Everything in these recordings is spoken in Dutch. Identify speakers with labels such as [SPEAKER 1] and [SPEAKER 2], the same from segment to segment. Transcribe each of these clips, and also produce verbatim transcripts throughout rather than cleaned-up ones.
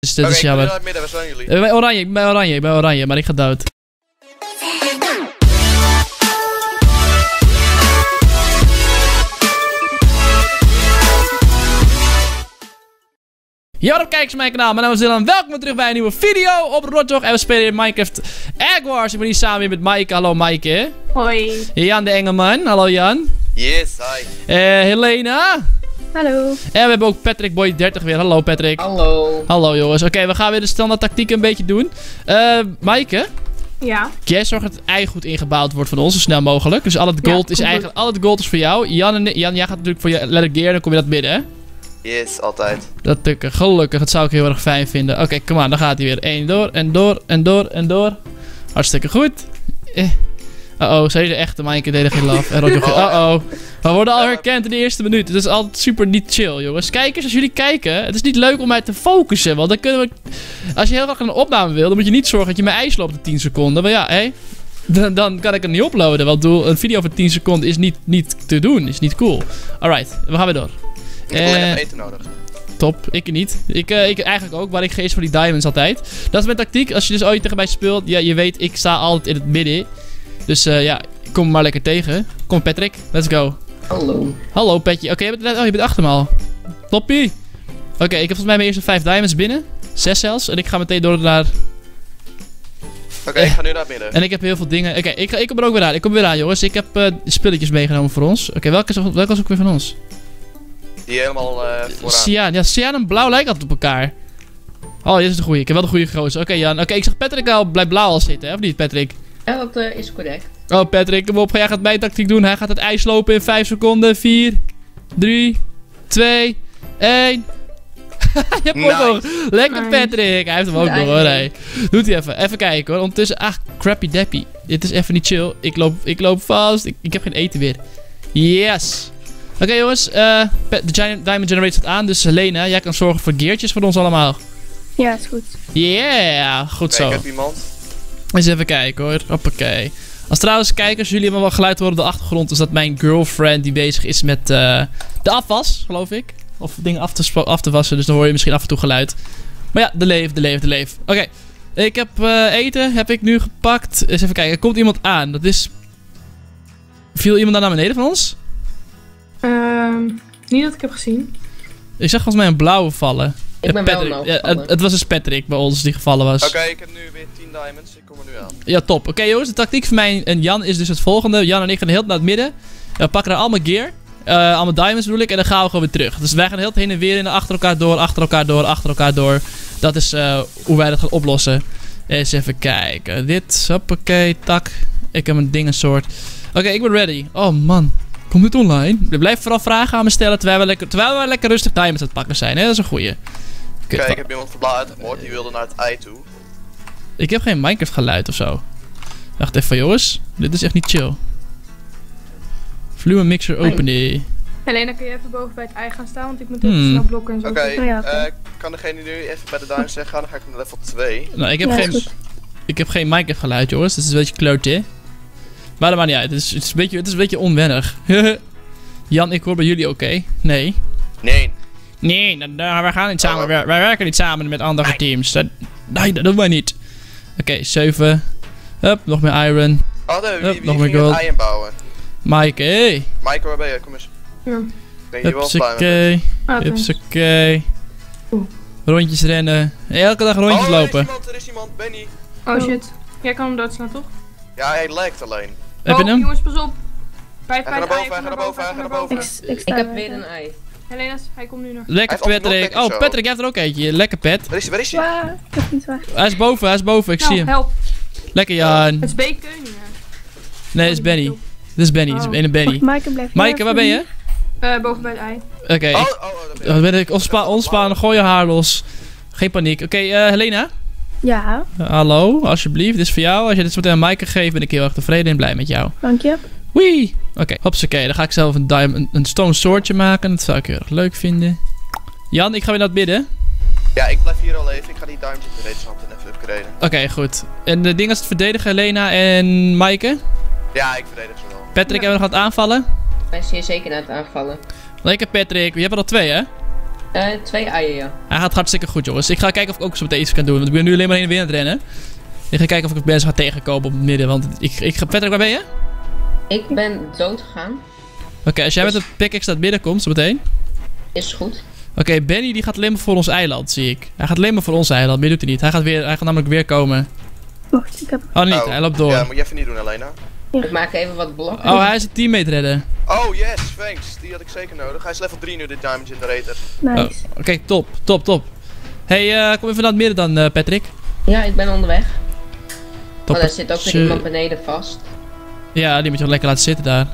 [SPEAKER 1] Dus dit
[SPEAKER 2] Oké,
[SPEAKER 1] is
[SPEAKER 2] ik ben
[SPEAKER 1] jammer.
[SPEAKER 2] naar het midden, waar zijn jullie?
[SPEAKER 1] Ik ben oranje, ik ben oranje, ik ben oranje, maar ik ga dood. Yo, wat up kijkers van mijn kanaal, mijn naam is Dylan. Welkom terug bij een nieuwe video op Rotjoch. En we spelen in Minecraft Egg Wars. Ik ben hier samen weer met Maaike. Hallo Maaike.
[SPEAKER 3] Hoi.
[SPEAKER 1] Jan de Engelman. Hallo Jan.
[SPEAKER 2] Yes, hi.
[SPEAKER 1] Eh, Helena.
[SPEAKER 3] Hallo.
[SPEAKER 1] En we hebben ook Patrick Boy dertig weer. Hallo Patrick.
[SPEAKER 4] Hallo.
[SPEAKER 1] Hallo jongens. Oké, we gaan weer de standaard tactiek een beetje doen. Eh, Maaike.
[SPEAKER 3] Ja.
[SPEAKER 1] Jij zorgt dat het ei goed ingebouwd wordt van ons, zo snel mogelijk. Dus al het
[SPEAKER 3] Ja,
[SPEAKER 1] gold is
[SPEAKER 3] goed.
[SPEAKER 1] eigenlijk, al het gold is voor jou. Jan, en, Jan, jij gaat natuurlijk voor je letter gear, dan kom je dat midden, hè?
[SPEAKER 2] Yes, altijd.
[SPEAKER 1] Dat lukken, gelukkig. Dat zou ik heel erg fijn vinden. Oké, kom aan, dan gaat hij weer. Eén door en door en door en door. Hartstikke goed. Eh. Uh-oh, ze is de echte Maaike deden geen love. En Rotjoch. Uh-oh. We worden al herkend in de eerste minuut. Het is altijd super niet chill, jongens. Kijkers, als jullie kijken, het is niet leuk om mij te focussen. Want dan kunnen we... Als je heel graag een opname wil, dan moet je niet zorgen dat je mijn ijs loopt in tien seconden. Maar ja, hé. Dan, dan kan ik het niet uploaden. Want doel, een video van tien seconden is niet, niet te doen. Is niet cool. Alright, we gaan weer door.
[SPEAKER 2] Ik heb alleen
[SPEAKER 1] Eh,
[SPEAKER 2] even eten nodig.
[SPEAKER 1] Top, ik niet. Ik, uh, ik eigenlijk ook, maar ik geef voor die diamonds altijd. Dat is mijn tactiek. Als je dus ooit tegen mij speelt, ja, je weet, ik sta altijd in het midden. Dus uh, ja, kom me maar lekker tegen. Kom Patrick, let's go.
[SPEAKER 4] Hallo.
[SPEAKER 1] Hallo Petje. Oké, okay, oh, je bent achter me al. Toppie. Oké, okay, ik heb volgens mij mijn eerste vijf diamonds binnen. Zes zelfs. En ik ga meteen door naar...
[SPEAKER 2] Oké, okay, ik ga nu naar binnen.
[SPEAKER 1] En ik heb heel veel dingen... Oké, okay, ik, ik kom er ook weer aan. Ik kom weer aan, jongens. Ik heb uh, spulletjes meegenomen voor ons. Oké, okay, welke, is, welke was ook weer van ons?
[SPEAKER 2] Die helemaal uh, vooraan.
[SPEAKER 1] Cyan. Ja, Cyan en blauw lijken altijd op elkaar. Oh, dit is de goeie. Ik heb wel de goede gozer. Oké, okay, Jan. Oké, okay, ik zag Patrick al bij blauw al zitten, hè? Of niet, Patrick?
[SPEAKER 4] Ja, dat uh, is correct.
[SPEAKER 1] Oh, Patrick, kom op. Jij gaat mijn tactiek doen. Hij gaat het ijs lopen in vijf seconden. vier, drie, twee, één. Je hebt hem ook nog. Lekker
[SPEAKER 3] Nice.
[SPEAKER 1] Patrick. Hij heeft hem ook nog hoor. Hey. Doet hij even. Even kijken hoor. Ondertussen. Ah, crappy dappy. Dit is even niet chill. Ik loop, ik loop vast. Ik, ik heb geen eten meer. Yes. Oké okay, jongens. Uh, de Diamond Generator staat aan. Dus Helena, jij kan zorgen voor geertjes voor ons allemaal.
[SPEAKER 3] Ja, is goed.
[SPEAKER 1] Yeah. Goed
[SPEAKER 2] Okay,
[SPEAKER 1] zo.
[SPEAKER 2] ik heb iemand.
[SPEAKER 1] Eens even kijken hoor. Hoppakee. Als trouwens kijkers, jullie hebben wel geluid horen op de achtergrond. Is dat mijn girlfriend die bezig is met uh, de afwas, geloof ik. Of dingen af te, af te wassen. Dus dan hoor je misschien af en toe geluid. Maar ja, de leef, de leef, de leef. Oké. Okay. Ik heb uh, eten. Heb ik nu gepakt. Eens even kijken. Er komt iemand aan. Dat is... Viel iemand daar naar beneden van ons?
[SPEAKER 3] Um, niet dat ik heb gezien.
[SPEAKER 1] Ik zag volgens mij een blauwe vallen.
[SPEAKER 4] Ik ben
[SPEAKER 1] Patrick.
[SPEAKER 4] wel nou
[SPEAKER 1] Ja, het, het was dus Patrick bij ons die gevallen was.
[SPEAKER 2] Oké, okay, ik heb nu weer tien diamonds. Ik kom er nu aan.
[SPEAKER 1] Ja, top. Oké okay, jongens, de tactiek van mij en Jan is dus het volgende. Jan en ik gaan heel naar het midden. We pakken er allemaal gear. Uh, allemaal diamonds bedoel ik. En dan gaan we gewoon weer terug. Dus wij gaan heel heen en weer in achter elkaar door, achter elkaar door, achter elkaar door. Dat is uh, hoe wij dat gaan oplossen. Eens even kijken. Dit, hoppakee, tak. Ik heb een dingensoort. Oké, okay, ik ben ready. Oh man. Komt dit online? Je blijft vooral vragen aan me stellen terwijl we lekker, terwijl we lekker rustig diamonds aan het pakken zijn. Hè? Dat is een goeie.
[SPEAKER 2] Oké, okay, ik heb iemand verblaad uitgehoord. Die wilde naar het ei toe.
[SPEAKER 1] Ik heb geen Minecraft geluid of zo. Wacht even jongens. Dit is echt niet chill. Flume mixer openen.
[SPEAKER 3] Helena, kun je even boven bij het ei gaan staan? Want ik moet
[SPEAKER 1] Hmm.
[SPEAKER 3] even snel blokken en zo.
[SPEAKER 2] Oké,
[SPEAKER 3] Oh, ja,
[SPEAKER 2] okay, uh, kan degene nu even bij de diamonds zeggen? Dan ga ik naar level twee.
[SPEAKER 1] Nou, ik heb,
[SPEAKER 3] Ja, is
[SPEAKER 1] geen,
[SPEAKER 3] goed.
[SPEAKER 1] ik heb geen Minecraft geluid jongens. Dat is een beetje klote. Maar dat maakt niet uit. Het is, het is, een, beetje, het is een beetje onwennig. Jan, ik hoor bij jullie oké? Okay? Nee.
[SPEAKER 2] Nee.
[SPEAKER 1] Nee, dan, dan, we gaan niet samen.
[SPEAKER 2] Oh.
[SPEAKER 1] Wij, wij werken niet samen met andere
[SPEAKER 2] Nee.
[SPEAKER 1] teams. Dat, nee, dat doen wij niet. Oké, okay, zeven. Hup, nog meer iron.
[SPEAKER 2] Oh, nee, wie,
[SPEAKER 1] Hup,
[SPEAKER 2] wie
[SPEAKER 1] nog
[SPEAKER 2] ging
[SPEAKER 1] meer gold.
[SPEAKER 2] het ei inbouwen?
[SPEAKER 1] Mike, hey.
[SPEAKER 2] Mike, waar ben je? Kom eens.
[SPEAKER 3] Ja.
[SPEAKER 2] Ben je hier wel blij mee?
[SPEAKER 1] Hupsakee.
[SPEAKER 3] Ah, oké.
[SPEAKER 1] Hupsakee.
[SPEAKER 3] Oeh.
[SPEAKER 1] Rondjes rennen. Elke dag rondjes
[SPEAKER 2] oh,
[SPEAKER 1] lopen.
[SPEAKER 2] er is iemand, er is iemand. Benny.
[SPEAKER 3] Oh shit. Jij kan hem doodslaan, toch?
[SPEAKER 2] Ja, hij lijkt alleen.
[SPEAKER 1] Heb je
[SPEAKER 3] Oh,
[SPEAKER 1] hem?
[SPEAKER 3] jongens, pas op. Bij het
[SPEAKER 2] Hij
[SPEAKER 3] bij
[SPEAKER 2] gaat
[SPEAKER 3] het
[SPEAKER 2] naar
[SPEAKER 3] ei,
[SPEAKER 2] boven,
[SPEAKER 3] kom
[SPEAKER 2] hij gaat naar boven, hij gaat naar boven.
[SPEAKER 3] Ik, ik,
[SPEAKER 4] Ik heb weer een ei.
[SPEAKER 3] Helena's, hij komt nu nog.
[SPEAKER 1] Lekker
[SPEAKER 2] Hij heeft
[SPEAKER 1] Patrick.
[SPEAKER 2] nog
[SPEAKER 1] Oh,
[SPEAKER 2] zo.
[SPEAKER 1] Patrick, jij hebt er ook eentje. Lekker pet.
[SPEAKER 2] Waar is hij? Waar is hij?
[SPEAKER 3] Waar? Ik heb niet waar.
[SPEAKER 1] Hij is boven, hij is boven. Ik zie
[SPEAKER 3] Nou,
[SPEAKER 1] hem.
[SPEAKER 3] help.
[SPEAKER 1] Lekker Jan.
[SPEAKER 3] Het is B. Keuningen.
[SPEAKER 1] Nee, dat is Benny. Dit is Benny. Dit is
[SPEAKER 3] Oh.
[SPEAKER 1] een Benny.
[SPEAKER 5] Maaike blijft
[SPEAKER 1] Maaike, waar ben je?
[SPEAKER 3] Uh, boven bij het ei.
[SPEAKER 1] Oké. Okay.
[SPEAKER 2] Oh, oh, oh, daar ben je.
[SPEAKER 1] Dan ben ik ontspa ontspannen. Gooi je haar los. Geen paniek. Oké, okay, uh, Helena.
[SPEAKER 5] Ja,
[SPEAKER 1] Uh, hallo, alsjeblieft. Dit is voor jou. Als je dit zo meteen aan Maaike geeft, ben ik heel erg tevreden en blij met jou.
[SPEAKER 5] dank je.
[SPEAKER 1] Wee! Oké, okay, hopsakee. Dan ga ik zelf een, diamond, een, een stone swordje maken. Dat zou ik heel erg leuk vinden. Jan, ik ga weer naar het midden.
[SPEAKER 2] Ja, ik blijf hier al even. Ik ga die diamond in de redesand even upgraden.
[SPEAKER 1] Oké, okay, goed. En de ding is het verdedigen, Helena en Maaike.
[SPEAKER 2] Ja, ik verdedig ze wel.
[SPEAKER 1] Patrick,
[SPEAKER 3] Ja.
[SPEAKER 1] hebben we nog aan het aanvallen?
[SPEAKER 4] Wij zijn zeker aan het aanvallen.
[SPEAKER 1] Lekker Patrick. Je hebt er al twee, hè?
[SPEAKER 4] Eh, twee eieren, ja.
[SPEAKER 1] Hij gaat hartstikke goed, jongens. Ik ga kijken of ik ook zo meteen iets kan doen. Want ik ben nu alleen maar heen en weer aan het rennen. Ik ga kijken of ik mensen ga tegenkomen op het midden. Want ik, ik ga... Patrick, waar ben je?
[SPEAKER 4] Ik ben dood gegaan.
[SPEAKER 1] Oké, okay, als jij met een pickaxe naar het midden komt, zo meteen.
[SPEAKER 4] Is goed.
[SPEAKER 1] Oké, okay, Benny die gaat alleen maar voor ons eiland, zie ik. Hij gaat alleen maar voor ons eiland, meer doet hij niet. Hij gaat, weer, hij gaat namelijk weer komen.
[SPEAKER 3] Wacht, ik heb...
[SPEAKER 1] Oh, niet.
[SPEAKER 2] Oh,
[SPEAKER 1] Hij loopt door.
[SPEAKER 2] Ja, moet je even niet doen, Elena.
[SPEAKER 3] Ja.
[SPEAKER 4] Ik maak even wat blokken.
[SPEAKER 1] Oh, hij is een teammate redden.
[SPEAKER 2] Oh, yes, thanks. Die had ik zeker nodig. Hij is level drie nu, de Diamond Generator.
[SPEAKER 3] Nice.
[SPEAKER 1] Oh, Oké, okay, top, top, top. Hey, uh, kom even naar het midden dan, uh, Patrick.
[SPEAKER 4] Ja, ik ben onderweg.
[SPEAKER 1] Top.
[SPEAKER 4] Oh, daar zit ook weer iemand beneden vast.
[SPEAKER 1] Ja, die moet je wel lekker laten zitten daar.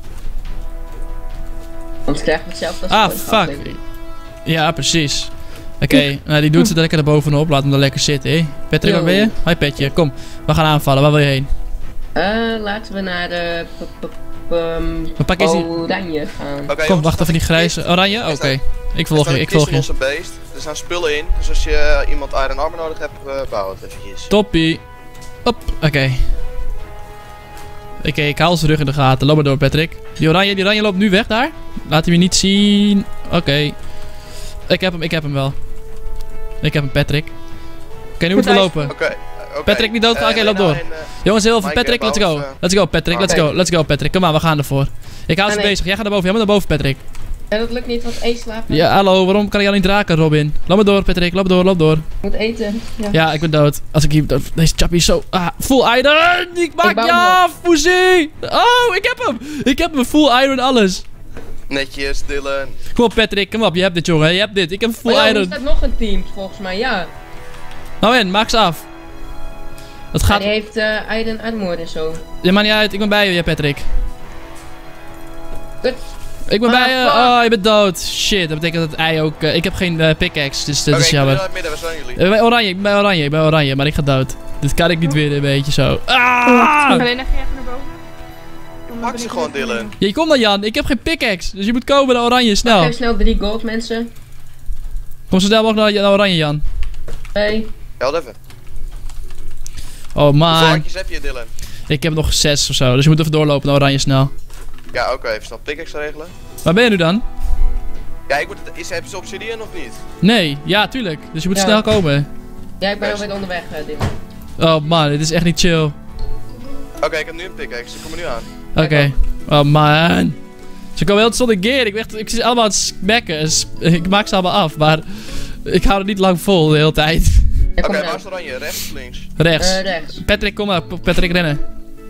[SPEAKER 4] Anders krijgen we hetzelfde als
[SPEAKER 1] Ah,
[SPEAKER 4] de vorige
[SPEAKER 1] fuck.
[SPEAKER 4] aflevering.
[SPEAKER 1] Ja, precies. Oké, okay, nou die doet ze lekker er bovenop. Laat hem er lekker zitten, hé. Patrick, waar ben je? Hi, Petje. Kom, we gaan aanvallen. Waar wil je heen?
[SPEAKER 4] Uh, laten we naar de...
[SPEAKER 1] Wat pak is die?
[SPEAKER 4] Oranje gaan.
[SPEAKER 2] Okay,
[SPEAKER 1] Kom,
[SPEAKER 2] jongens,
[SPEAKER 1] wacht even die grijze. Oranje? Oké. Okay. Ik volg je, ik volg je.
[SPEAKER 2] Onze beest. Er staan spullen in. Dus als je uh, iemand iron armor nodig hebt, uh, bouw het eventjes.
[SPEAKER 1] Toppie. Hop, oké. Okay. Oké, okay, ik haal zijn rug in de gaten. Loop maar door, Patrick. Die oranje, die oranje loopt nu weg daar. Laat hem je niet zien. Oké. Okay. Ik heb hem, ik heb hem wel. Ik heb hem, Patrick. Oké, okay, nu moeten we lopen.
[SPEAKER 2] Oké. Okay. Okay.
[SPEAKER 1] Patrick niet dood. Oké, okay, loop door. En, uh, Jongens, heel veel. Patrick, let's go. Let's go, Patrick. Let's go. Let's go, Patrick. Kom maar, we gaan ervoor. Ik hou ze nee. bezig. Jij gaat naar boven. Jij moet naar boven, Patrick.
[SPEAKER 4] Ja, dat lukt niet, want één slapen.
[SPEAKER 1] Ja, hallo. Waarom kan ik jou niet raken, Robin? Loop maar door, Patrick. Loop door, loop door. Ik
[SPEAKER 4] moet eten. Ja,
[SPEAKER 1] ja ik ben dood. Als ik hier... Deze chappie is zo... Ah, full iron! Ik maak ik je af, Fouzie! Oh, ik heb hem! Ik heb hem. Full iron, alles.
[SPEAKER 2] Netjes, Dylan.
[SPEAKER 1] Kom op, Patrick. Kom op. Je hebt dit, jongen. Je hebt dit. Ik heb full
[SPEAKER 4] oh, ja,
[SPEAKER 1] iron.
[SPEAKER 4] Er staat nog een team, volgens mij. Ja.
[SPEAKER 1] Nou en, maak ze af. Het gaat...
[SPEAKER 4] Ja, die heeft uh, iron armor en zo.
[SPEAKER 1] Ja, maakt niet uit. Ik ben bij je, Patrick.
[SPEAKER 4] Kut.
[SPEAKER 1] Ik ben
[SPEAKER 4] ah,
[SPEAKER 1] bij je. Uh, oh, je bent dood. Shit, dat betekent dat het ei ook... Uh, ik heb geen uh, pickaxe, dus dat
[SPEAKER 2] okay,
[SPEAKER 1] is jammer.
[SPEAKER 2] Oké, ik ben midden. Waar zijn jullie?
[SPEAKER 1] Ik ben oranje, ik ben oranje, ik ben oranje, maar ik ga dood. Dit kan ik niet winnen, een beetje zo. Ah!
[SPEAKER 3] Alleen ga je even naar boven.
[SPEAKER 2] Pak ze gewoon, Dylan.
[SPEAKER 1] Ja, kom dan, Jan. Ik heb geen pickaxe, dus je moet komen naar oranje, snel.
[SPEAKER 4] Even snel drie gold, mensen.
[SPEAKER 1] Kom zo snel mogelijk naar, naar oranje, Jan.
[SPEAKER 4] Hey.
[SPEAKER 2] Held even.
[SPEAKER 1] Oh, man.
[SPEAKER 2] Hoeveel handjes heb je, Dylan?
[SPEAKER 1] Ik heb nog zes of zo, dus je moet even doorlopen naar oranje snel.
[SPEAKER 2] Ja, oké. Okay, even snel pickaxe regelen.
[SPEAKER 1] Waar ben je nu dan?
[SPEAKER 2] Ja, ik moet het... Is, hebben ze obsidian of niet?
[SPEAKER 1] Nee, ja, tuurlijk. Dus je moet
[SPEAKER 4] ja.
[SPEAKER 1] snel komen.
[SPEAKER 4] Ja, ik ben alweer onderweg, uh, Dylan.
[SPEAKER 1] Oh, man. Dit is echt niet chill. Oké,
[SPEAKER 2] okay, ik heb nu een pickaxe. Ik kom er nu aan.
[SPEAKER 1] Oké. Okay. Oh, man. Ze komen heel zonder gear. Ik, echt, ik zit allemaal aan het smekken. Ik maak ze allemaal af, maar ik hou het niet lang vol de hele tijd.
[SPEAKER 2] Oké, okay, waar is oranje? Rechts of links?
[SPEAKER 1] Rechts.
[SPEAKER 4] Uh, rechts.
[SPEAKER 1] Patrick, kom maar. Patrick, rennen.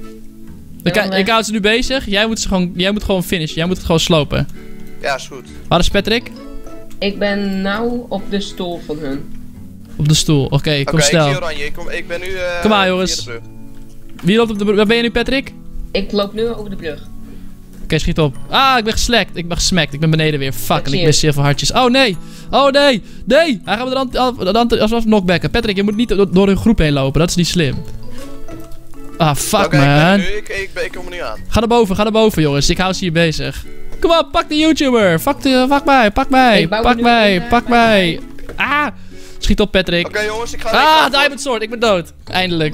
[SPEAKER 1] Ik, ik hou ze nu bezig. Jij moet, ze gewoon, jij moet gewoon finishen. Jij moet het gewoon slopen.
[SPEAKER 2] Ja, is goed.
[SPEAKER 1] Waar is Patrick?
[SPEAKER 4] Ik ben nou op de stoel van hun.
[SPEAKER 1] Op de stoel. Oké, okay, kom okay, snel.
[SPEAKER 2] Ik zie oranje. Ik, kom, ik ben nu... Uh,
[SPEAKER 1] kom maar, jongens. Wie loopt op de brug? Waar ben je nu, Patrick?
[SPEAKER 4] Ik loop nu over de brug.
[SPEAKER 1] Oké, okay, schiet op. Ah, ik ben geslakt. Ik ben gesmakt. Ik ben beneden weer. Fuck, ik en ik mis heel veel hartjes. Oh, nee. Oh, nee. Nee. Hij gaat me dan alsnog knockbacken. Patrick, je moet niet door, door hun groep heen lopen. Dat is niet slim. Ah, fuck, okay, man.
[SPEAKER 2] Ik, nu, ik, ik, ik kom er niet aan.
[SPEAKER 1] Ga naar boven, ga naar boven, jongens. Ik hou ze hier bezig. Kom op, pak de YouTuber. Fuck, de, fuck mij, pak mij. Pak mij, pak mij. Ah. Schiet op, Patrick.
[SPEAKER 2] Oké, okay, jongens, ik ga...
[SPEAKER 1] Ah, Diamond Sword. Ik ben dood. Eindelijk.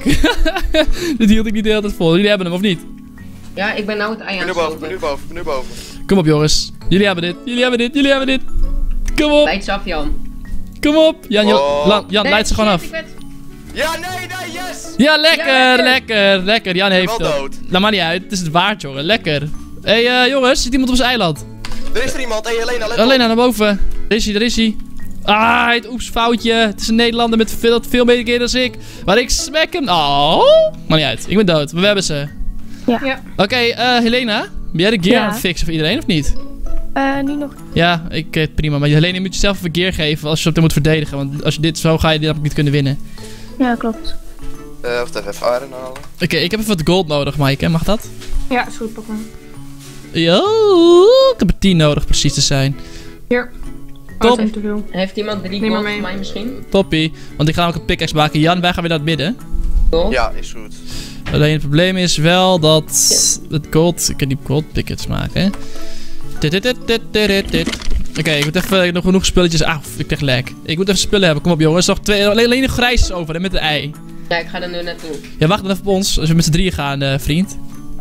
[SPEAKER 1] Dit hield ik niet de hele tijd vol. Jullie hebben hem, of niet?
[SPEAKER 4] Ja, ik ben nou het ei aan
[SPEAKER 2] het slopen. Ik ben nu boven, ik ben nu boven.
[SPEAKER 1] Kom op, jongens. Jullie hebben dit. Jullie hebben dit. Jullie hebben dit. Kom op.
[SPEAKER 4] Leid ze af, Jan.
[SPEAKER 1] Kom op. Jan,
[SPEAKER 2] oh.
[SPEAKER 1] Jan, Jan nee, leid ze gewoon af.
[SPEAKER 2] Ja, nee, nee, yes!
[SPEAKER 1] Ja, lekker,
[SPEAKER 4] ja, lekker,
[SPEAKER 1] lekker, lekker. Jan heeft
[SPEAKER 2] wel dood.
[SPEAKER 1] Nou, maar niet uit. Het is het waard, jongen. Lekker. Hé, hey, uh, jongens. Zit iemand op zijn eiland?
[SPEAKER 2] Er is er iemand. Hé, hey, Elena, let
[SPEAKER 1] Elena, naar boven. Daar is hij, daar is hij. Ah, het oeps, foutje. Het is een Nederlander met veel, veel meer keer dan ik. Maar ik smack hem. Oh. Maar niet uit. Ik ben dood. We hebben ze.
[SPEAKER 3] Ja. ja.
[SPEAKER 1] Oké, okay, uh, Helena. Ben jij de gear
[SPEAKER 3] ja.
[SPEAKER 1] aan het fixen voor iedereen, of niet?
[SPEAKER 3] Uh, nu nog.
[SPEAKER 1] Ja, ik uh, prima. Maar Helena, je moet jezelf even gear geven als je op dit moet verdedigen. Want als je dit zo ga je dit niet kunnen winnen.
[SPEAKER 3] Ja, klopt.
[SPEAKER 2] Uh, of even iron halen.
[SPEAKER 1] Oké, okay, ik heb even wat gold nodig, Maaike. Mag dat?
[SPEAKER 3] Ja, is goed, pak maar.
[SPEAKER 1] Yo, ik heb er tien nodig, precies te zijn.
[SPEAKER 3] Hier.
[SPEAKER 1] Top.
[SPEAKER 3] Oh, te veel.
[SPEAKER 4] Heeft iemand drie gold voor mij misschien?
[SPEAKER 1] Toppie. Want ik ga ook een pickaxe maken. Jan, wij gaan weer naar het midden.
[SPEAKER 4] Gold?
[SPEAKER 2] Ja, is goed.
[SPEAKER 1] Alleen het probleem is wel dat het gold... Ik kan niet gold pickaxe maken. Oké, okay, ik moet even nog genoeg spulletjes... Ah, ik krijg lek. Ik moet even spullen hebben. Kom op, jongens. Nog twee... Alleen nog grijs is over, hè, met de ei.
[SPEAKER 4] Ja, ik ga er nu naartoe.
[SPEAKER 1] Ja, wacht dan even op ons. Als we met z'n drieën gaan, uh, vriend.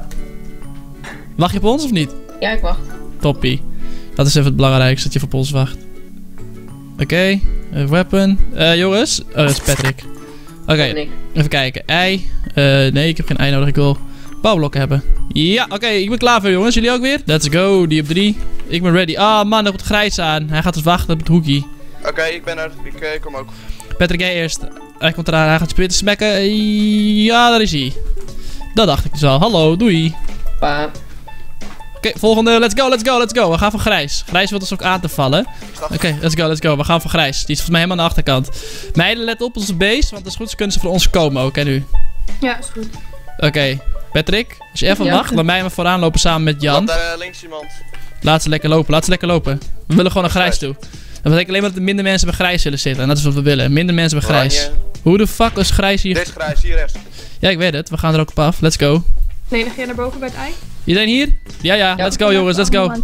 [SPEAKER 1] Wacht je op ons of niet?
[SPEAKER 4] Ja, ik wacht.
[SPEAKER 1] Toppie. Dat is even het belangrijkste, dat je op ons wacht. Oké, okay. uh, weapon. Uh, jongens. Oh, dat is Patrick. Oké, okay. Even kijken. Ei. Uh, nee, ik heb geen ei nodig. Ik wil bouwblokken hebben. Ja, oké. Okay, ik ben klaar voor jongens. Jullie ook weer? Let's go. Die op drie. Ik ben ready. Ah oh, man, er komt grijs aan. Hij gaat dus wachten op het hoekie.
[SPEAKER 2] Oké, okay, ik ben er. Ik uh, kom ook.
[SPEAKER 1] Patrick, jij eerst. Hij komt eraan. Hij gaat je te smekken. Ja, daar is hij. Dat dacht ik dus al. Hallo, doei.
[SPEAKER 4] Pa.
[SPEAKER 1] Oké, okay, volgende. Let's go, let's go, let's go. We gaan voor grijs. Grijs wil ons ook aan te vallen. Oké, okay, let's go, let's go. We gaan voor grijs. Die is volgens mij helemaal aan de achterkant. Meiden, let op onze base. Want als het goed is, kunnen ze voor ons komen ook. En nu?
[SPEAKER 3] Ja, is goed.
[SPEAKER 1] Oké, okay. Patrick. Als je even
[SPEAKER 4] ja,
[SPEAKER 1] wacht, laat mij maar vooraan lopen samen met Jan.
[SPEAKER 2] Laat daar uh, links iemand.
[SPEAKER 1] Laat ze lekker lopen, laat ze lekker lopen. We willen gewoon naar grijs toe. Dat betekent alleen maar dat er minder mensen bij grijs zullen zitten. En dat is wat we willen. Minder mensen bij grijs.
[SPEAKER 2] Oranje.
[SPEAKER 1] Hoe de fuck is grijs hier?
[SPEAKER 2] Dit is grijs, hier rechts.
[SPEAKER 1] Ja, ik weet het. We gaan er ook op af. Let's go.
[SPEAKER 3] Nee, dan ga je naar boven bij het ei.
[SPEAKER 1] Iedereen hier? Ja, ja.
[SPEAKER 4] Ja.
[SPEAKER 1] Let's go, jongens. Let's go.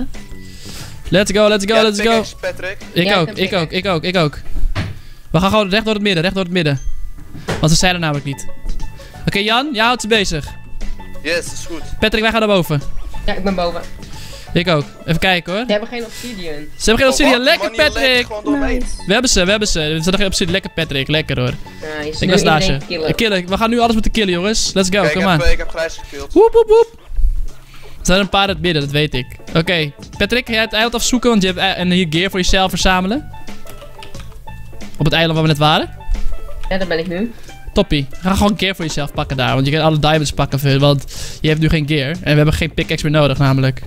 [SPEAKER 1] Let's go, let's go,
[SPEAKER 2] Ja,
[SPEAKER 1] let's go.
[SPEAKER 2] Patrick.
[SPEAKER 1] Ik
[SPEAKER 4] Ja,
[SPEAKER 1] ook,
[SPEAKER 4] ik
[SPEAKER 1] ik
[SPEAKER 4] heb
[SPEAKER 1] ook, ik ook, ik ook. We gaan gewoon recht door het midden, recht door het midden. Want ze zijn er namelijk niet. Oké, okay, Jan, jij houdt ze bezig.
[SPEAKER 2] Yes, dat is goed.
[SPEAKER 1] Patrick, wij gaan naar boven.
[SPEAKER 4] Ja, ik ben boven.
[SPEAKER 1] Ik ook. Even kijken hoor.
[SPEAKER 4] Ze hebben geen obsidian.
[SPEAKER 1] Ze hebben geen obsidian.
[SPEAKER 2] Oh,
[SPEAKER 1] Lekker,
[SPEAKER 2] man,
[SPEAKER 1] Patrick.
[SPEAKER 2] gewoon door me heen.
[SPEAKER 3] Nice.
[SPEAKER 1] We hebben ze, we hebben ze. We hebben geen obsidian. Lekker, Patrick. Lekker hoor.
[SPEAKER 4] Nice.
[SPEAKER 1] Ik was naast je. Killen. killen. We gaan nu alles moeten killen, jongens. Let's go,
[SPEAKER 2] Kijk,
[SPEAKER 1] kom
[SPEAKER 2] ik,
[SPEAKER 1] aan.
[SPEAKER 2] heb, ik heb grijs gekilld.
[SPEAKER 1] Woep, woep, woep. Er zijn er een paar uit het midden, dat weet ik. Oké, okay. Patrick, ga jij het eiland afzoeken, want je hebt en hier gear voor jezelf verzamelen. Op het eiland waar we net waren.
[SPEAKER 4] Ja, daar ben ik nu.
[SPEAKER 1] Toppie. Ga gewoon gear voor jezelf pakken daar, want je kan alle diamonds pakken, want je hebt nu geen gear. En we hebben geen pickaxe meer nodig, namelijk.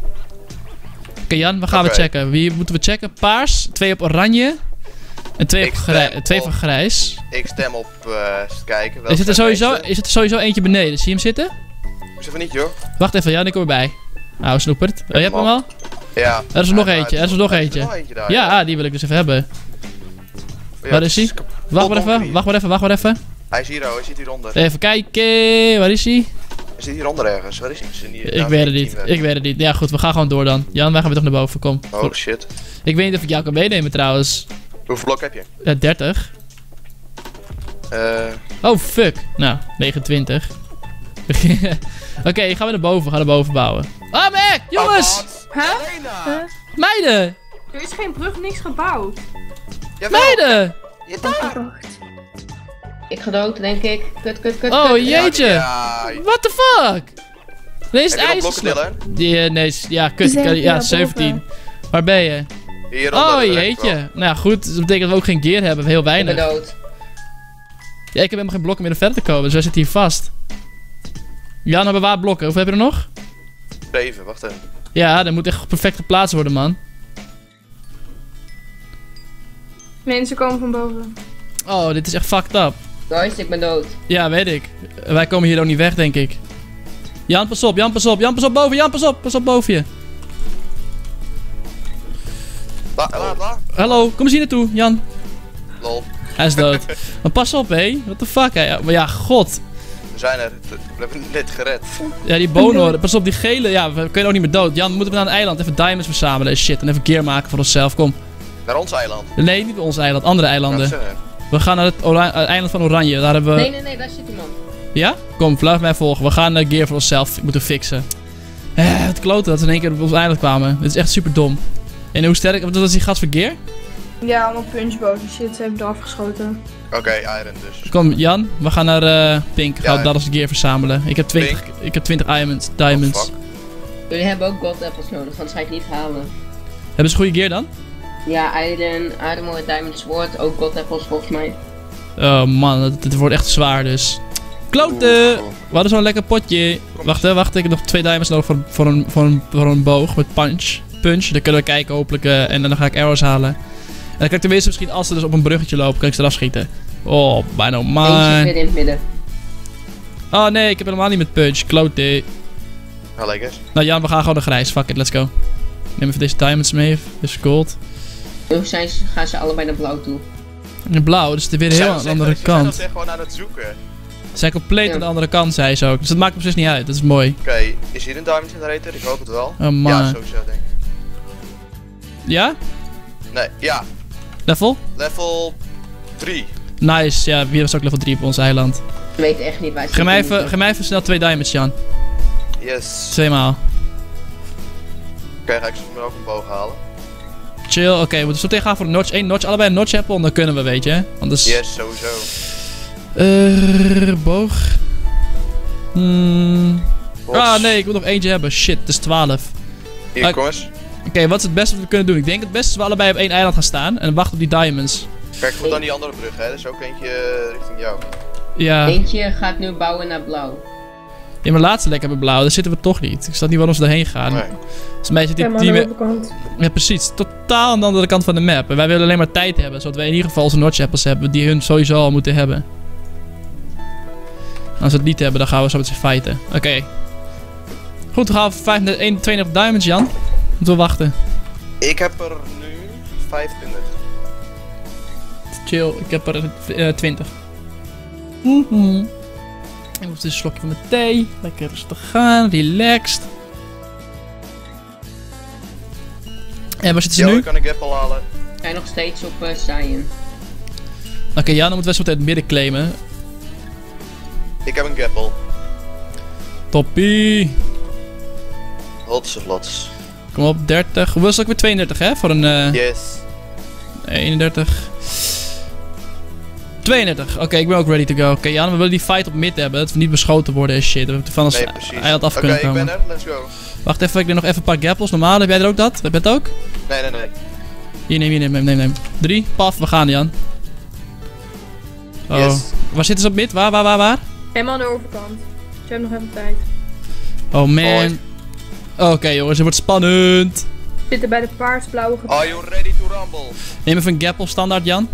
[SPEAKER 1] Oké, okay, Jan, waar gaan okay. we checken? Wie moeten we checken? Paars, twee op oranje. En twee, op grij twee op, van grijs.
[SPEAKER 2] Ik stem op uh, kijken.
[SPEAKER 1] Is het, er sowieso, is het er sowieso eentje beneden? Zie je hem zitten?
[SPEAKER 2] Is even niet, joh.
[SPEAKER 1] Wacht even, Jan, ik kom erbij. Nou, snoepert. Oh, je hebt hem al?
[SPEAKER 2] Ja.
[SPEAKER 1] Er is er nog ja, eentje, er is er nog eentje.
[SPEAKER 2] nog eentje daar,
[SPEAKER 1] ja,
[SPEAKER 2] ja.
[SPEAKER 1] Ah, die wil ik dus even hebben.
[SPEAKER 2] Ja,
[SPEAKER 1] waar is hij? Wacht maar even, wacht maar even, wacht maar even.
[SPEAKER 2] Hij is hier, oh, hij zit hieronder.
[SPEAKER 1] Even kijken, waar is hij?
[SPEAKER 2] Hij zit hieronder ergens, waar is hij? Is hier,
[SPEAKER 1] ik weet het niet, ik weet het niet. Ja goed, we gaan gewoon door dan. Jan, wij gaan weer toch naar boven, kom.
[SPEAKER 2] Oh shit.
[SPEAKER 1] Ik weet niet of ik jou kan meenemen trouwens.
[SPEAKER 2] Hoeveel blok heb je?
[SPEAKER 1] Ja, dertig.
[SPEAKER 2] Uh...
[SPEAKER 1] Oh fuck. Nou, negenentwintig. Oké, okay, gaan we naar boven, gaan naar boven bouwen. Ah, Mac! Jongens!
[SPEAKER 3] Huh? huh?
[SPEAKER 1] Meiden!
[SPEAKER 3] Er is geen brug, niks gebouwd.
[SPEAKER 2] Jawel.
[SPEAKER 1] Meiden!
[SPEAKER 2] Je daar!
[SPEAKER 4] Ik ga dood, denk ik. Kut, kut, kut,
[SPEAKER 1] oh,
[SPEAKER 4] kut.
[SPEAKER 1] jeetje!
[SPEAKER 2] Ja.
[SPEAKER 1] What the fuck? Nee, is het ijs? Die, nee, ja, kut. Ja, zeventien. Waar ben je?
[SPEAKER 2] Hieronder,
[SPEAKER 1] oh, jeetje. Nou ja, goed. Dat betekent dat we ook geen gear hebben. Heel weinig.
[SPEAKER 4] Ik ben dood.
[SPEAKER 1] Ja, ik heb helemaal geen blokken meer om verder te komen. Dus wij zitten hier vast. Jan, hebben we waar blokken? Hoeveel heb je er nog?
[SPEAKER 2] Zeven, wacht even.
[SPEAKER 1] Ja, dat moet echt perfect geplaatst worden, man.
[SPEAKER 3] Mensen komen van boven.
[SPEAKER 1] Oh, dit is echt fucked up.
[SPEAKER 4] Guys, ik ben dood.
[SPEAKER 1] Ja, weet ik. Wij komen hier ook niet weg, denk ik. Jan, pas op, Jan, pas op, Jan, pas op boven, Jan, pas op, pas op boven je.
[SPEAKER 2] La, la, la.
[SPEAKER 1] Hallo, kom eens hier naartoe, Jan.
[SPEAKER 2] Lol.
[SPEAKER 1] Hij is dood. Maar pas op, hé. What the fuck, hé. Ja, maar ja, god.
[SPEAKER 2] We zijn er. We hebben het net gered.
[SPEAKER 1] Ja, die bonen, pas op, die gele. Ja, we kunnen ook niet meer dood. Jan, moeten we naar een eiland even diamonds verzamelen en shit. En even gear maken voor onszelf, kom.
[SPEAKER 2] Naar ons eiland?
[SPEAKER 1] Nee, niet ons eiland, andere eilanden. We gaan naar het, het eiland van Oranje, daar hebben we...
[SPEAKER 4] Nee, nee, nee, daar zit iemand.
[SPEAKER 1] Ja? Kom, blijf mij volgen. We gaan uh, gear voor onszelf moeten fixen. Eh, het kloten dat we in één keer op ons eiland kwamen. Dit is echt super dom. En hoe sterk, wat is die gat voor gear?
[SPEAKER 3] Ja, allemaal punchbows en shit, ze hebben eraf geschoten.
[SPEAKER 2] Oké, okay, iron dus.
[SPEAKER 1] Kom, Jan, we gaan naar uh, Pink. Gaan we
[SPEAKER 2] ja,
[SPEAKER 1] dat als gear verzamelen. Ik heb twintig, ik heb twintig diamonds. diamonds.
[SPEAKER 2] Oh,
[SPEAKER 4] jullie hebben ook gold apples nodig, anders ga ik niet halen.
[SPEAKER 1] Hebben ze goede gear dan?
[SPEAKER 4] Ja, iron, armor, diamond sword, ook gold apples volgens mij.
[SPEAKER 1] Oh man, het, het wordt echt zwaar dus. Kloten! We hadden zo'n lekker potje. Wacht hè, wacht. Ik heb nog twee diamonds nodig voor, voor, een, voor, een, voor een boog met punch. Punch. Dan kunnen we kijken hopelijk. Uh, en dan ga ik arrows halen. En dan kan ik tenminste misschien als ze dus op een bruggetje lopen, kan ik ze eraf schieten. Oh, bijna man.
[SPEAKER 4] Eentje weer in het midden.
[SPEAKER 1] Oh nee, ik heb helemaal niet met punch. Klote.
[SPEAKER 2] Nou, lekker.
[SPEAKER 1] Nou Jan, we gaan gewoon naar grijs. Fuck it, let's go. Neem even deze diamonds mee. Deze gold.
[SPEAKER 4] Nu zijn ze, gaan ze allebei naar blauw toe.
[SPEAKER 1] En blauw, dus het is weer heel aan de andere kant.
[SPEAKER 2] Ze zijn gewoon aan het zoeken.
[SPEAKER 1] Ze zijn compleet
[SPEAKER 4] ja.
[SPEAKER 1] aan de andere kant, zei ze ook. Dus dat maakt precies niet uit. Dat is mooi.
[SPEAKER 2] Oké, okay, is hier een diamond generator? Ik hoop het wel.
[SPEAKER 1] Oh man.
[SPEAKER 2] Ja, sowieso denk ik.
[SPEAKER 1] Ja?
[SPEAKER 2] Nee, ja.
[SPEAKER 1] Level?
[SPEAKER 2] Level drie.
[SPEAKER 1] Nice, ja, hier was ook level drie op ons eiland.
[SPEAKER 4] We weten echt niet waar ze
[SPEAKER 1] Geef mij even, geef mij even snel twee diamonds, Jan.
[SPEAKER 2] Yes.
[SPEAKER 1] Tweemaal.
[SPEAKER 2] Oké, okay, ga ik ze ook een boog halen.
[SPEAKER 1] Chill, oké, okay, we moeten zo tegen gaan voor een notch. Eén notch, allebei een notch apple, dan kunnen we, weet je. Anders...
[SPEAKER 2] Yes, sowieso.
[SPEAKER 1] Uh, boog. Hmm.
[SPEAKER 2] Box.
[SPEAKER 1] Ah nee, ik moet nog eentje hebben. Shit, het is twaalf.
[SPEAKER 2] Hier,
[SPEAKER 1] Ah,
[SPEAKER 2] kom eens.
[SPEAKER 1] Oké, okay, wat is het beste wat we kunnen doen? Ik denk het beste is we allebei op één eiland gaan staan en wachten op die diamonds.
[SPEAKER 2] Kijk, ik moet dan die andere brug, hè. Er is ook eentje uh, richting jou.
[SPEAKER 1] Ja.
[SPEAKER 4] Eentje gaat nu bouwen naar blauw.
[SPEAKER 1] In mijn laatste lek hebben we blauw, daar zitten we toch niet. Ik snap niet waarom ze erheen gaan.
[SPEAKER 2] Nee.
[SPEAKER 1] Het is een beetje die
[SPEAKER 3] Ja, maar aan de
[SPEAKER 1] team...
[SPEAKER 3] overkant.
[SPEAKER 1] Ja, precies. Totaal aan de andere kant van de map. En wij willen alleen maar tijd hebben, zodat wij in ieder geval onze notch apples hebben die hun sowieso al moeten hebben. En als we het niet hebben, dan gaan we zo met ze fighten. Oké. Okay. Goed, we gaan voor vijfendertig, tweeëndertig diamonds, Jan. Moeten we wachten.
[SPEAKER 2] Ik heb er nu vijfentwintig.
[SPEAKER 1] Chill, ik heb er uh, twintig. Mm-hmm. Ik moet een slokje van mijn thee. Lekker rustig gaan, relaxed. En waar zitten ze
[SPEAKER 2] Yo,
[SPEAKER 1] nu?
[SPEAKER 2] ik kan een gap al halen.
[SPEAKER 4] We zijn nog steeds op uh, Cyan.
[SPEAKER 1] Oké, okay, ja, dan moeten we zo meteen het midden claimen.
[SPEAKER 2] Ik heb een gap al.
[SPEAKER 1] Toppie.
[SPEAKER 2] Lots of lots.
[SPEAKER 1] Kom op, dertig. Hoeveel is het ook weer? tweeëndertig, hè? Voor een... Uh,
[SPEAKER 2] Yes.
[SPEAKER 1] eenendertig. tweeëndertig. Oké, okay, ik ben ook ready to go. Oké, okay, Jan, we willen die fight op mid hebben. Dat we niet beschoten worden en shit. Dat we van ons
[SPEAKER 2] Nee, precies.
[SPEAKER 1] eiland af
[SPEAKER 2] Oké,
[SPEAKER 1] kunnen
[SPEAKER 2] ik
[SPEAKER 1] komen.
[SPEAKER 2] ben er. Let's go.
[SPEAKER 1] Wacht even, ik neem nog even een paar gappels. Normaal, heb jij er ook dat? Heb je het ook?
[SPEAKER 2] Nee, nee, nee.
[SPEAKER 1] Hier, neem, hier, neem, neem, neem, neem. Drie, paf, we gaan, Jan. Oh.
[SPEAKER 2] Yes.
[SPEAKER 1] Waar zitten ze op mid? Waar, waar, waar, waar?
[SPEAKER 3] Helemaal aan de overkant. Dus je hebt nog even tijd.
[SPEAKER 1] Oh man. Oké okay, jongens, het wordt spannend.
[SPEAKER 3] We zitten bij de paars-blauwe gebied.
[SPEAKER 2] Are you ready to rumble?
[SPEAKER 1] Neem even een gappel standaard, Jan.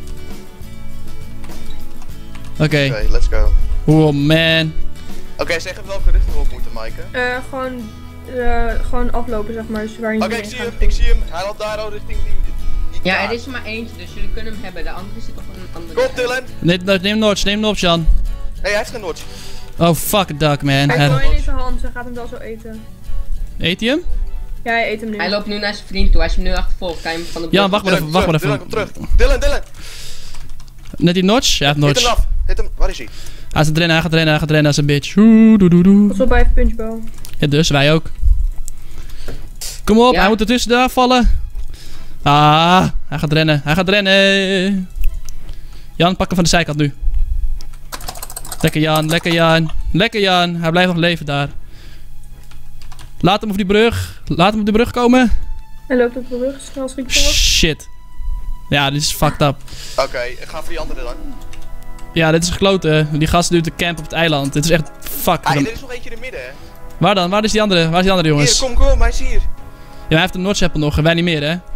[SPEAKER 1] Oké. Okay.
[SPEAKER 2] Oké, okay, let's go.
[SPEAKER 1] Oh man.
[SPEAKER 2] Oké, okay, zeg even welke richting we op moeten, Maaike.
[SPEAKER 3] Uh, gewoon, uh, gewoon aflopen, zeg maar. Dus waar je
[SPEAKER 2] Oké,
[SPEAKER 3] niet
[SPEAKER 2] ik
[SPEAKER 3] heen
[SPEAKER 2] zie
[SPEAKER 3] gaat.
[SPEAKER 2] hem, ik zie hem. Hij loopt daar al richting die, die
[SPEAKER 4] Ja,
[SPEAKER 2] kaart.
[SPEAKER 4] er is er maar eentje, dus jullie kunnen hem hebben. De andere zit op een andere.
[SPEAKER 2] Kom, Dylan.
[SPEAKER 1] Neem, neem notch, neem notch, Jan.
[SPEAKER 2] Nee, hij heeft geen notch.
[SPEAKER 1] Oh fuck it, duck man.
[SPEAKER 3] Hij heeft
[SPEAKER 1] Hij...
[SPEAKER 3] gewoon in zijn hand, ze gaat hem wel zo eten.
[SPEAKER 1] Eet hij hem?
[SPEAKER 3] Ja, hij eet hem nu.
[SPEAKER 4] Hij loopt nu naar zijn vriend toe. Als je hem nu achtervolgt, kan je hem van de
[SPEAKER 1] Jan,
[SPEAKER 4] brug-
[SPEAKER 1] wacht maar even, wacht maar
[SPEAKER 2] Dylan,
[SPEAKER 1] even.
[SPEAKER 2] kom terug. Dylan, Dylan.
[SPEAKER 1] Net die notch? Ja,
[SPEAKER 2] Hit hem
[SPEAKER 1] notch.
[SPEAKER 2] af. Hit hem. Waar is hij?
[SPEAKER 1] Hij gaat rennen, hij gaat rennen, hij gaat rennen als een bitch. Oeh, doe, doe, doe.
[SPEAKER 3] Pas op bij punchbow.
[SPEAKER 1] Ja, dus wij ook. Kom op,
[SPEAKER 4] Ja.
[SPEAKER 1] hij moet er tussendoor vallen. Ah, hij gaat rennen, hij gaat rennen. Jan, pak hem van de zijkant nu. Lekker Jan, lekker Jan. Lekker Jan, hij blijft nog leven daar. Laat hem op die brug. Laat hem op de brug komen.
[SPEAKER 3] Hij loopt op de rug, snel schiet voorop.
[SPEAKER 1] Shit. Ja, dit is fucked up.
[SPEAKER 2] Oké, okay, ik ga voor die andere dan.
[SPEAKER 1] Ja, dit is gekloten. Die gast doet de camp op het eiland. Dit is echt fuck.
[SPEAKER 2] Ah, er is nog eentje in het midden, hè.
[SPEAKER 1] Waar dan? Waar is die andere? Waar is die andere jongens?
[SPEAKER 2] Hier, kom, kom, hij is hier.
[SPEAKER 1] Ja, maar hij heeft een notch apple nog en wij niet meer, hè? Oké,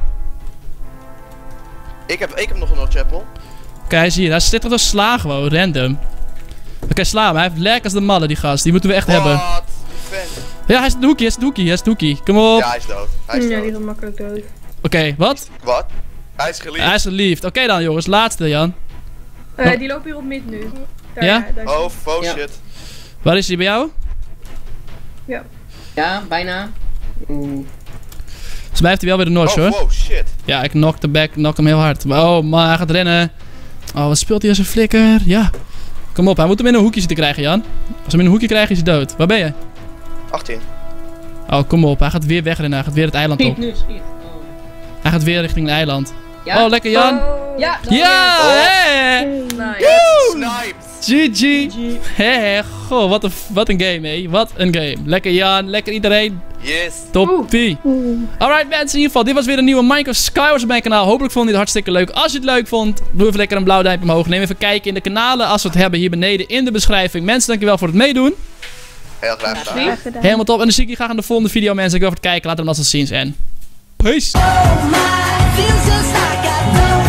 [SPEAKER 2] Ik heb, ik heb nog een notch apple.
[SPEAKER 1] hij is hier. Hij zit toch te sla gewoon, random. Oké, okay, sla hem. Hij heeft lek als de malle, die gast. Die moeten we echt hebben.
[SPEAKER 2] Wat? Die vent.
[SPEAKER 1] Ja, hij is de hoekie, hij is de hoekie, hij is de hoekie. Kom op.
[SPEAKER 2] Ja, hij is dood. Hij is
[SPEAKER 3] Ja,
[SPEAKER 2] dood.
[SPEAKER 3] die gaat makkelijk dood.
[SPEAKER 1] Oké, okay, wat?
[SPEAKER 2] Wat? Hij is geliefd.
[SPEAKER 1] Hij is geliefd. Oké okay dan, jongens. Laatste, Jan.
[SPEAKER 3] Uh,
[SPEAKER 1] Wat?
[SPEAKER 3] die loopt hier op mid nu. Daar,
[SPEAKER 1] Ja?
[SPEAKER 3] daar is
[SPEAKER 2] Oh, oh
[SPEAKER 4] Ja.
[SPEAKER 2] shit.
[SPEAKER 1] Waar is hij bij jou?
[SPEAKER 3] Ja.
[SPEAKER 4] Ja, bijna. Oeh.
[SPEAKER 1] Volgens mij heeft hij wel weer de notch,
[SPEAKER 2] Oh,
[SPEAKER 1] hoor.
[SPEAKER 2] wow, shit.
[SPEAKER 1] Ja, ik knock de back, knock hem heel hard. Maar oh, man, hij gaat rennen. Oh, wat speelt hij als een flikker? Ja. Kom op, hij moet hem in een hoekje zitten krijgen, Jan. Als we hem in een hoekje krijgen, is hij dood. Waar ben je?
[SPEAKER 2] achttien.
[SPEAKER 1] Oh, kom op. Hij gaat weer wegrennen. Hij gaat weer het eiland
[SPEAKER 4] Schiet
[SPEAKER 1] op.
[SPEAKER 4] nu, schiet. Oh.
[SPEAKER 1] Hij gaat weer richting het eiland.
[SPEAKER 4] Ja?
[SPEAKER 1] Oh, lekker, Jan.
[SPEAKER 3] Oh.
[SPEAKER 4] Ja, dat
[SPEAKER 1] Ja,
[SPEAKER 2] Oh.
[SPEAKER 1] hè.
[SPEAKER 3] Nice.
[SPEAKER 2] Sniped.
[SPEAKER 1] G G. Hé, goh, wat een, wat een game, hé. Wat een game. Lekker, Jan. Lekker iedereen.
[SPEAKER 2] Yes.
[SPEAKER 1] Toppie. Alright mensen, in ieder geval, dit was weer een nieuwe Minecraft Skywars op mijn kanaal. Hopelijk vond je het hartstikke leuk. Als je het leuk vond, doe even lekker een blauw duimpje omhoog. Neem even kijken in de kanalen als we het hebben hier beneden in de beschrijving. Mensen, dankjewel voor het meedoen.
[SPEAKER 2] Heel graag gedaan.
[SPEAKER 3] Graag gedaan.
[SPEAKER 1] Helemaal top. En dan zie ik je graag in de volgende video, mensen. Dankjewel voor het kijken. Laten we dat zo zien. En peace.
[SPEAKER 5] Oh my, feels just like I don't